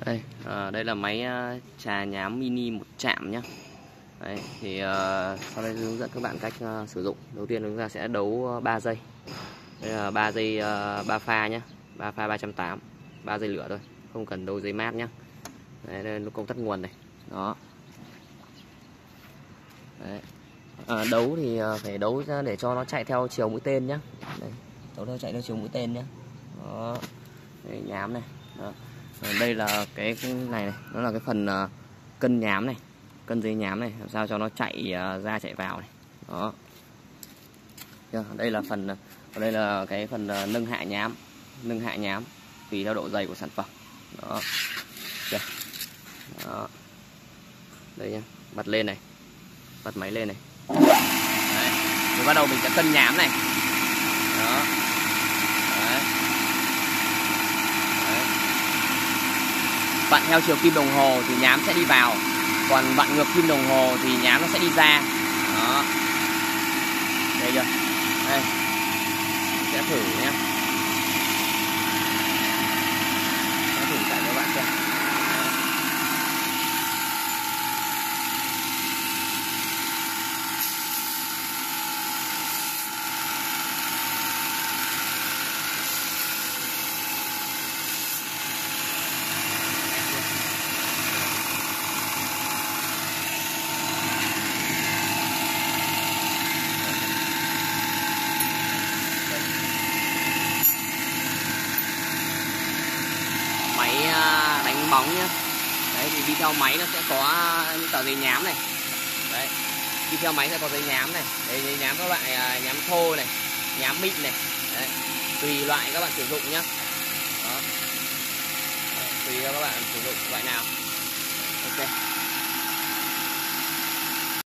Đây, đây là máy trà nhám mini một chạm nhá. Đấy, thì sau đây hướng dẫn các bạn cách sử dụng. Đầu tiên chúng ta sẽ đấu 3 giây. Đây là 3 giây 3 pha nhá. 3 pha 380, 3 giây lửa thôi, không cần đấu giấy mát nhá. Đấy, đây là công tắc nguồn này. Đó. Đấy. Đấu thì phải đấu để cho nó chạy theo chiều mũi tên nhá. Đây, đấu nó chạy theo chiều mũi tên nhá. Đó. Đây, nhám này. Đó. Đây là cái này, nó là cái phần cân nhám này, cân dây nhám này, làm sao cho nó chạy ra chạy vào này. Đó. Đây là phần, đây là cái phần nâng hạ nhám tùy theo độ dày của sản phẩm. Đó. Đó. Đây nhá, bật lên này, bật máy lên này. Đấy. Rồi bắt đầu mình sẽ cân nhám này. Đó. Đấy. Vặn theo chiều kim đồng hồ thì nhám sẽ đi vào, còn vặn ngược kim đồng hồ thì nhám nó sẽ đi ra. Đó. Đây chưa? Đây. Mình sẽ thử nhé. Sẽ thử chạy cho các bạn xem. Máy đánh bóng nhá. Đấy, thì đi theo máy nó sẽ có những tờ giấy nhám này. Đấy, đi theo máy sẽ có giấy nhám này. Đây, giấy nhám các loại nhám thô này, nhám mịn này. Đấy, tùy loại các bạn sử dụng nhá. Đó. Đấy, tùy theo các bạn sử dụng loại nào. Ok.